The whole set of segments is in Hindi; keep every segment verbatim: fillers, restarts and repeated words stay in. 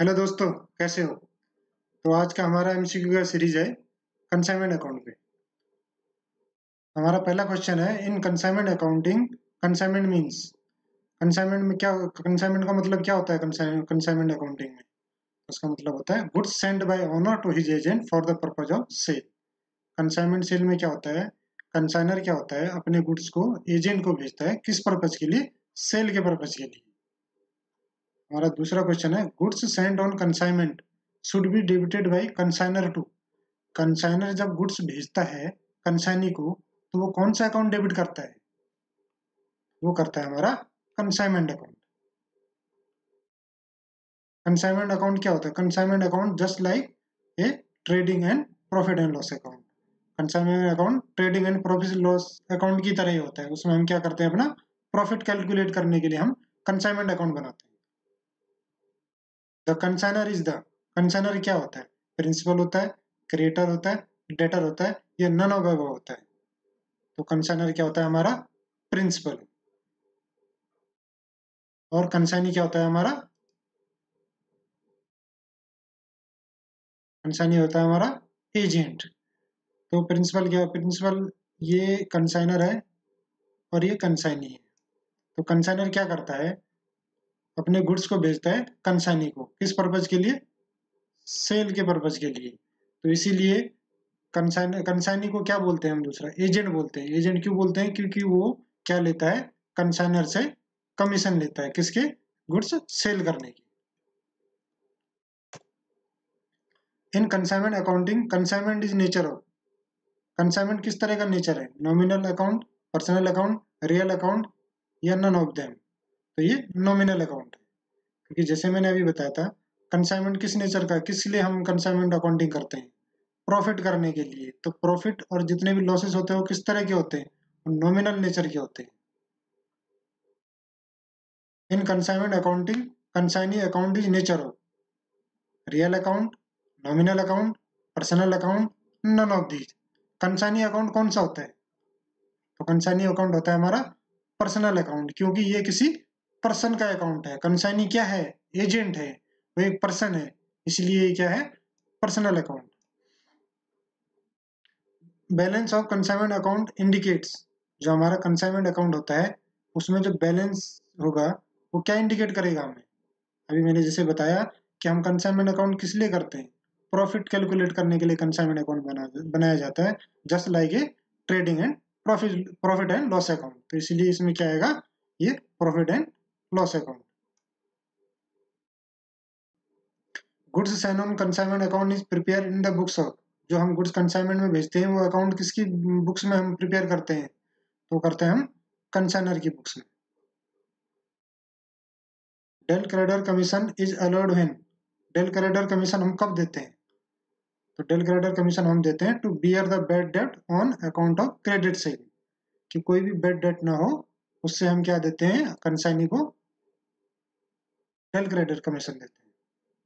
हेलो दोस्तों, कैसे हो? तो आज का हमारा एमसीक्यू का सीरीज है कंसाइनमेंट अकाउंट पे। हमारा पहला क्वेश्चन है, in consignment accounting consignment means. Consignment में क्या, कंसाइनमेंट का मतलब क्या होता है? कंसाइनमेंट अकाउंटिंग में उसका मतलब होता है goods send by owner to his agent for the purpose of sale. Consignment sale में क्या होता है, कंसाइनर क्या होता है, अपने गुड्स को एजेंट को भेजता है, किस पर्पज के लिए? सेल के पर्पज के लिए। हमारा दूसरा क्वेश्चन है, goods send on consignment should be debited by consignor to. Consignor जब गुड्स भेजता है कंसाइनी को, तो वो कौन सा अकाउंट डेबिट करता है? वो करता है हमारा कंसाइनमेंट अकाउंट। कंसाइनमेंट अकाउंट क्या होता है? Consignment account just like a trading and profit and loss account. Consignment account trading and profit loss account की तरह ही होता है। उसमें हम क्या करते हैं, अपना प्रॉफिट कैलकुलेट करने के लिए हम कंसाइनमेंट अकाउंट बनाते हैं। The consignor is the, consignor क्या होता है? प्रिंसिपल होता है, क्रिएटर होता है, डेटर होता है, या नन ऑफ अबव होता है? तो कंसाइनर क्या होता है? हमारा प्रिंसिपल। और कंसाइनी क्या होता है? हमारा कंसाइनी होता है हमारा एजेंट। तो प्रिंसिपल क्या है? प्रिंसिपल ये कंसाइनर है और ये कंसाइनी है। तो कंसाइनर क्या करता है, अपने गुड्स को भेजता है कंसाइनी को, किस पर्पज के लिए? सेल के पर्पज के लिए। तो इसीलिए कंसाइन कंसाइनी को क्या बोलते हैं हम? दूसरा एजेंट बोलते हैं। एजेंट क्यों बोलते हैं? क्योंकि वो क्या लेता है? कंसाइनर से कमीशन लेता है, किसके? गुड्स सेल करने की। In consignment accounting consignment is nature of, consignment किस तरह का नेचर है? Nominal account, personal account, real account, या नन ऑफ देम? तो ये नॉमिनल अकाउंट है, क्योंकि जैसे मैंने अभी बताया था, कंसाइनमेंट किस नेचर का, किस लिए हम कंसाइनमेंट अकाउंटिंग करते हैं? प्रॉफिट करने के लिए। तो प्रॉफिट और जितने भी लॉसेस होते हैं वो किस तरह के होते हैं? नॉमिनल नेचर के होते हैं। In consignment accounting consignee account is nature of real account, nominal account, personal account, none of these. Consignee account कौन सा होता है? तो कंसाइनी अकाउंट होता है हमारा पर्सनल अकाउंट, क्योंकि ये किसी पर्सन का अकाउंट है। कंसाइनी क्या है? एजेंट है, वो एक पर्सन है, इसलिए ये क्या है? Personal account. Balance of consignment account indicates, जो हमारा कंसाइनमेंट अकाउंट होता है उसमें जो बैलेंस होगा वो क्या इंडिकेट करेगा हमें? अभी मैंने जैसे बताया कि हम कंसाइनमेंट अकाउंट किस लिए करते हैं? प्रॉफिट कैलकुलेट करने के लिए कंसाइनमेंट अकाउंट बना बनाया जाता है, just like a trading and profit profit and loss account. तो इसलिए इसमें क्या आएगा? ये profit and loss account. Goods send on consignment account is prepare in the books of, जो हम गुड्स कंसाइनमेंट में भेजते हैं वो अकाउंट किसकी बुक्स में हम प्रिपेयर करते हैं? तो करते हैं हम कंसाइनर की बुक्स में। Del creditor commission is allowed when, del creditor commission हम कब देते हैं? तो डेल क्रेडिटर कमीशन हम देते हैं to bear the bad debt on account of credit sale, कि कोई भी बैड डेट ना हो, उससे हम क्या देते हैं? कंसाइनी को डेल क्रेडिटर कमीशन देते हैं।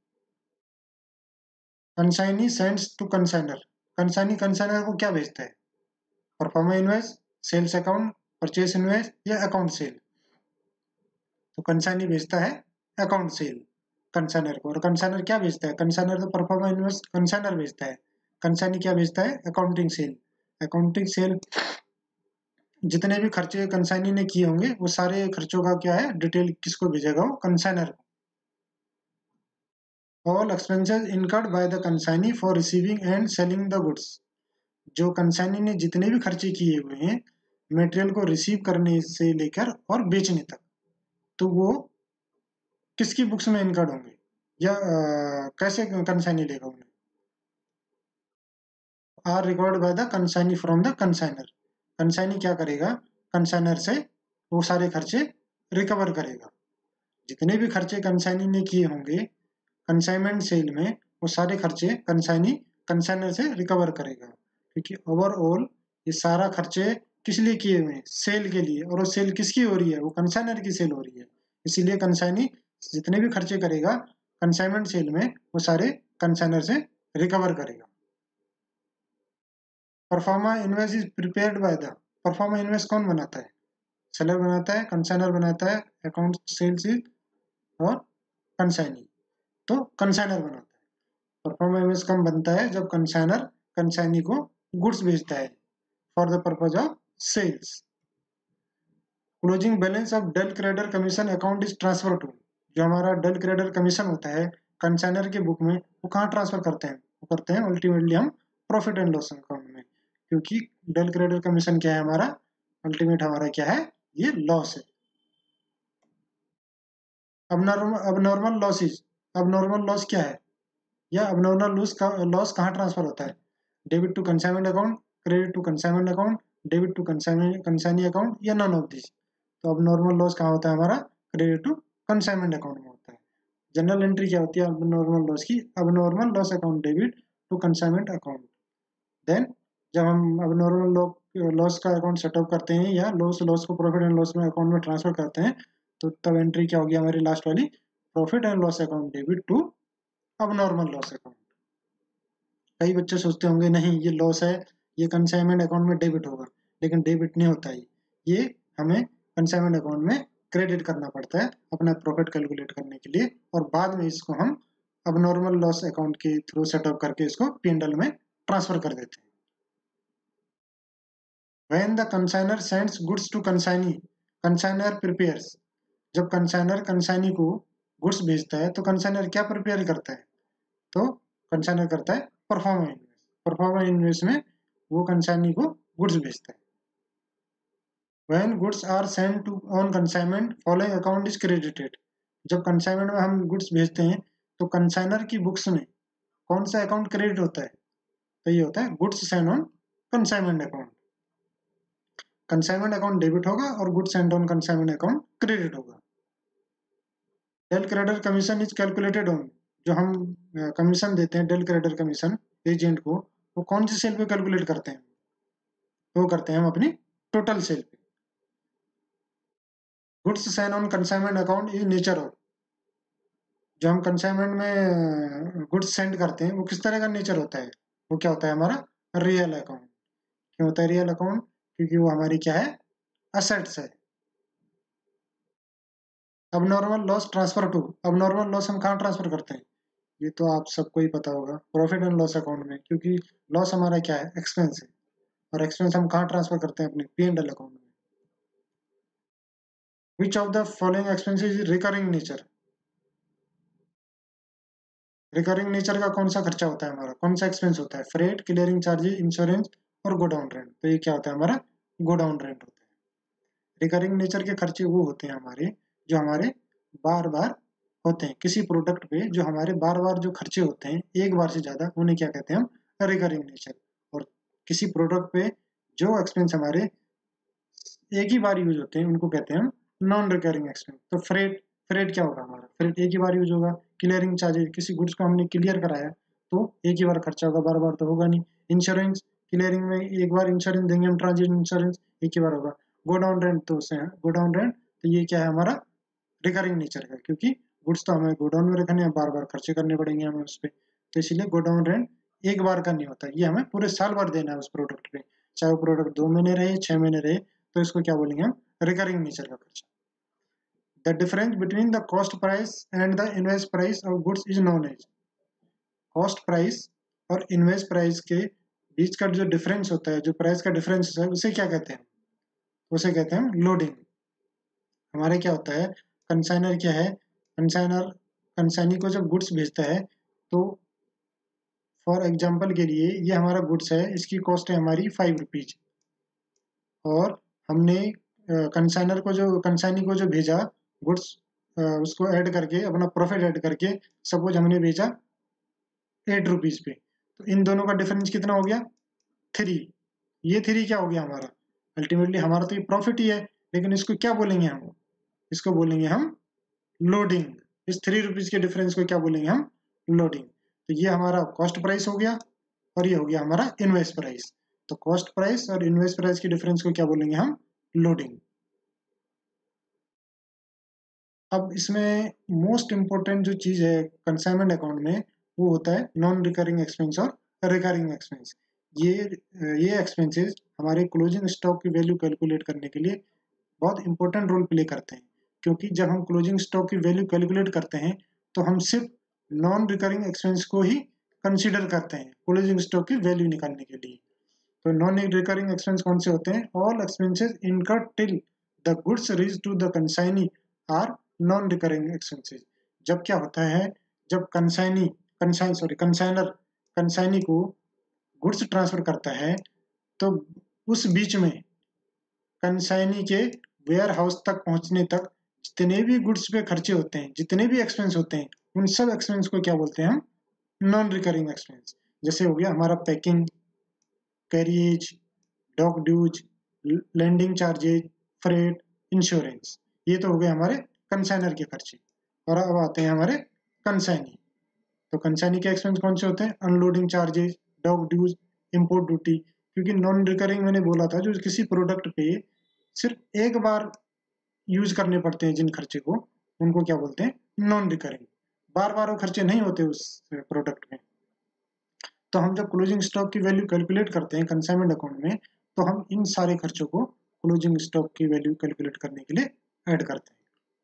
Consignee sends to consignor, consignee consignor को क्या भेजता है? Proforma invoice, sales account, purchase invoice, या अकाउंट सेल? तो कंसाइनी भेजता है अकाउंट सेल कंसाइनर को। और कंसाइनर क्या भेजता है? कंसाइनर तो परफॉर्मा इनवॉइस कंसाइनर भेजता है, कंसाइनी क्या भेजता है? Accounting cell. अकाउंटिंग सेल जितने भी खर्चे कंसाइनी ने किए होंगे वो सारे खर्चों का क्या है? डिटेल किसको भेजेगा? वो कंसाइनर को। All expenses incurred by the consignee for receiving and selling the goods, जो कंसाइनी ने जितने भी खर्चे किए हुए हैं मटेरियल को रिसीव करने से लेकर और बेचने तक, तो वो किसकी बुक्स में इनकर्ड होंगे, या आ, कैसे कंसाइनी लेगा उन्हें? Are record by the consignee from the consignor. Consignee क्या करेगा? कंसाइनर से वो सारे खर्चे रिकवर करेगा। जितने भी खर्चे कंसाइनी ने किए होंगे कंसाइनमेंट सेल में, वो सारे खर्चे कंसाइनी कंसाइनर से रिकवर करेगा, क्योंकि ओवरऑल ये सारा खर्चे किस लिए किए हुए हैं? सेल के लिए। और वो सेल किसकी हो रही है? वो कंसाइनर की सेल हो रही है, इसीलिए कंसाइनी जितने भी खर्चे करेगा कंसाइनमेंट सेल में वो सारे कंसाइनर से रिकवर करेगा। Proforma invoice is prepared by the, proforma invoice कौन बनाता है? सेलर बनाता है, कंसाइनर बनाता है, अकाउंट सेल्स इज और कंसाइनी। तो कंसाइनर बनाता है। परफॉर्म एमएस कम बनता है जब कंसाइनर कंसाइनी को गुड्स भेजता है for the purpose of sales. Closing balance of del creditor commission account is transfer to, जो हमारा डेल क्रेडिटर कमीशन होता है कंसाइनर के बुक में, वो कहाँ ट्रांसफर करते हैं? वो करते हैं अल्टीमेटली हम प्रॉफिट एंड लॉस अकाउंट में, क्योंकि डेल क्रेडिटर कमीशन क्या है हमारा, अल्टीमेट हमारा क्या है, ये लॉस है। Abnormal abnormal losses, abnormal loss क्या है, या अब नॉर्मल लॉस का लॉस कहाँ ट्रांसफर होता है? Debit to consignment account, credit to consignment account, debit to consignee account, या नन ऑफ दिस। तो अब नॉर्मल लॉस कहाँ होता है हमारा? क्रेडिट टू कंसाइनमेंट अकाउंट में होता है। जनरल एंट्री क्या होती है अब नॉर्मल लॉस की? Abnormal loss account debit to consignment account. Then जब हम अब नॉर्मल लॉस का अकाउंट सेटअप करते हैं या लॉस लॉस को प्रॉफिट एंड लॉस में अकाउंट में ट्रांसफर करते हैं, तो तब एंट्री क्या होगी हमारी लास्ट वाली? Profit and loss account debit to abnormal loss account. कई बच्चे सोचते होंगे नहीं ये लॉस है, ये कंसाइनमेंट अकाउंट में डेबिट होगा, लेकिन डेबिट नहीं होता है, ये हमें कंसाइनमेंट अकाउंट में क्रेडिट करना पड़ता है अपना प्रॉफिट कैलकुलेट करने के लिए, और बाद में इसको हम अब नॉर्मल लॉस अकाउंट के थ्रू सेटअप करके इसको पी एंड एल में ट्रांसफर कर देते हैं। When the consignor sends goods to consignee, consignor prepares, जब कंसाइनर कंसाइनी को गुड्स भेजता है तो कंसाइनर क्या प्रिपेयर करता है? तो कंसाइनर करता है परफॉर्म इन्वेस्ट। परफॉर्म इन्वेस्ट में वो कंसाइनी को गुड्स भेजता है। When goods are sent to on consignment, following account is credited, जब कंसाइनमेंट में हम गुड्स भेजते हैं तो कंसाइनर की बुक्स में कौन सा अकाउंट क्रेडिट होता है? तो ये होता है goods send on consignment account. Consignment account debit होगा और goods send on consignment account credit होगा। Del creditor commission is calculated on, जो हम कमीशन देते हैं डेल क्रेडिटर कमीशन एजेंट को, वो कौन सी सेल पे कैलकुलेट करते हैं? वो करते हैं हम अपनी टोटल सेल पे। Goods send on consignment account is nature of, जो हम कंसाइनमेंट में गुड्स सेंड करते हैं वो किस तरह का नेचर होता है? वो क्या होता है हमारा? Real account. क्यों होता है रियल अकाउंट? क्योंकि वो हमारी क्या है? असेट्स है। Abnormal loss transfer to, abnormal loss हम कहाँ ट्रांसफर करते हैं? ये तो आप सबको ही पता होगा, प्रॉफिट एंड लॉस अकाउंट में, क्योंकि लॉस हमारा क्या है? एक्सपेंस है, और एक्सपेंस हम कहाँ ट्रांसफर करते हैं? अपने पी एंड एल अकाउंट में। Which of the following expenses is recurring nature, recurring nature का कौन सा खर्चा होता है हमारा? कौन सा एक्सपेंस होता है? फ्रेट, क्लियरिंग चार्जेस, इंश्योरेंस और गोडाउन रेंट। तो ये क्या होता है हमारा? गोडाउन रेंट होता है। रिकरिंग नेचर के खर्चे वो होते हैं हमारे जो हमारे बार बार होते हैं किसी प्रोडक्ट पे, जो हमारे बार बार जो खर्चे होते हैं एक बार से ज्यादा, उन्हें क्या कहते हैं हम? Recurring nature. और किसी प्रोडक्ट पे जो एक्सपेंस हमारे एक ही बार यूज होते हैं उनको कहते हैं हम नॉन रिकरिंग एक्सपेंस। तो फ्रेट, फ्रेट क्या होगा हमारा? फ्रेट एक ही बार यूज होगा। क्लियरिंग चार्जेस, किसी गुड्स को हमने क्लियर कराया तो एक ही बार खर्चा होगा, बार बार तो होगा नहीं। इंश्योरेंस, क्लियरिंग में एक बार इंश्योरेंस देंगे हम, ट्रांजिट इंश्योरेंस एक ही बार होगा। गोडाउन रेंट, तो उसे गोडाउन रेंट, तो ये क्या है हमारा? रिकरिंग नेचर का, क्योंकि गुड्स तो हमें गोडाउन में रखने हैं, बार बार खर्चे करने पड़ेंगे हमें उस पर, तो इसीलिए गोडाउन रेंट एक बार का नहीं होता, ये हमें पूरे साल भर देना है उस प्रोडक्ट पे, चाहे वो प्रोडक्ट दो महीने रहे, छह महीने रहे, तो इसको क्या बोलेंगे हम? रिकरिंग नेचर का खर्चा। The difference between the cost price and the invest price of goods is known as, cost price और इनवेस्ट प्राइस के बीच का जो डिफरेंस होता है, जो प्राइस का डिफरेंस है, उसे क्या कहते हैं? उसे कहते हैं लोडिंग। हमारे क्या होता है? कंसाइनर क्या है? कंसाइनर कंसाइनी को जब गुड्स भेजता है तो फॉर एग्जांपल के लिए ये हमारा गुड्स है, इसकी कॉस्ट है हमारी फाइव रुपीज, और हमने कंसाइनर को जो कंसाइनी को जो भेजा गुड्स, उसको ऐड करके अपना प्रॉफिट ऐड करके सपोज हमने भेजा एट रुपीज पे, तो इन दोनों का डिफरेंस कितना हो गया? थ्री। ये थ्री क्या हो गया हमारा? अल्टीमेटली हमारा तो ये प्रॉफिट ही है, लेकिन इसको क्या बोलेंगे हम? इसको बोलेंगे हम लोडिंग। इस थ्री रुपीज के डिफरेंस को क्या बोलेंगे हम? लोडिंग। तो ये हमारा कॉस्ट प्राइस हो गया, और ये हो गया हमारा इन्वेस्ट प्राइस। तो कॉस्ट प्राइस और इन्वेस्ट प्राइस के डिफरेंस को क्या बोलेंगे हम? लोडिंग। अब इसमें मोस्ट इंपोर्टेंट जो चीज है कंसाइनमेंट अकाउंट में, वो होता है नॉन रिकरिंग एक्सपेंस और रिकरिंग एक्सपेंस। ये ये एक्सपेंसेस हमारे क्लोजिंग स्टॉक की वैल्यू कैलकुलेट करने के लिए बहुत इंपॉर्टेंट रोल प्ले करते हैं, क्योंकि जब हम क्लोजिंग स्टॉक की वैल्यू कैलकुलेट करते हैं तो हम सिर्फ नॉन रिकरिंग एक्सपेंस को ही कंसीडर करते हैं क्लोजिंग स्टॉक की वैल्यू निकालने के लिए। तो नॉन रिकरिंग एक्सपेंस कौन से होते हैं? All expenses incurred till the goods reach to the consignee are non recurring expenses. जब क्या होता है, जब consignee consign sorry consignor consignee को गुड्स ट्रांसफर करता है तो उस बीच में कंसाइनी के वेयर हाउस तक पहुंचने तक जितने भी गुड्स पे खर्चे होते हैं, जितने भी एक्सपेंस होते हैं, उन सब एक्सपेंस को क्या बोलते हैं हम? Non recurring expense. जैसे हो गया हमारा packing, carriage, dock dues, landing charges, freight, insurance. ये तो हो गए हमारे कंसाइनर के खर्चे। और अब आते हैं हमारे कंसाइनी। तो कंसाइनी के एक्सपेंस कौन से होते हैं? Unloading charges, dock dues, import duty. क्योंकि नॉन रिकरिंग मैंने बोला था, जो किसी प्रोडक्ट पे सिर्फ एक बार यूज करने पड़ते हैं जिन खर्चे को, उनको क्या बोलते हैं? Non recurring. बार बार वो खर्चे नहीं होते उस प्रोडक्ट में। तो हम जब क्लोजिंग स्टॉक की वैल्यू कैलकुलेट करते हैं कंसाइनमेंट अकाउंट में, तो हम इन सारे खर्चों को क्लोजिंग स्टॉक की वैल्यू कैलकुलेट करने के लिए ऐड करते हैं।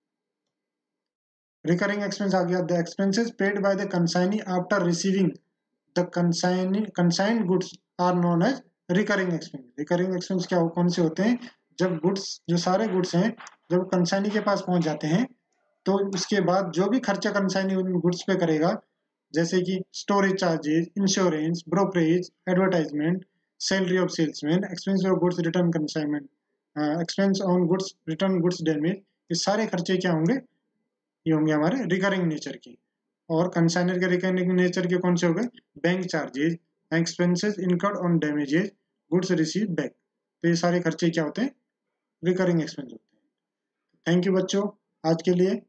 रिकरिंग एक्सपेंस आ गया, the expenses paid by the consignee after receiving the consignee consigned goods are known as recurring expense. Recurring expense क्या हो, कौन से होते हैं? जब गुड्स, जो सारे गुड्स हैं, जब कंसाइनी के पास पहुंच जाते हैं तो उसके बाद जो भी खर्चा कंसाइनी उन गुड्स पे करेगा, जैसे कि storage charges, insurance, brokerage, advertisement, salary of salesman, expense of goods return consignment, expense on goods return goods damage, ये सारे खर्चे क्या होंगे? ये होंगे हमारे रिकरिंग नेचर के। और कंसाइनर के रिकरिंग नेचर के कौन से हो गए? Bank charges, expenses incurred on damages, goods receive back. तो ये सारे खर्चे क्या होते हैं? रिकरिंग एक्सपेंस होते हैं। थैंक यू बच्चों, आज के लिए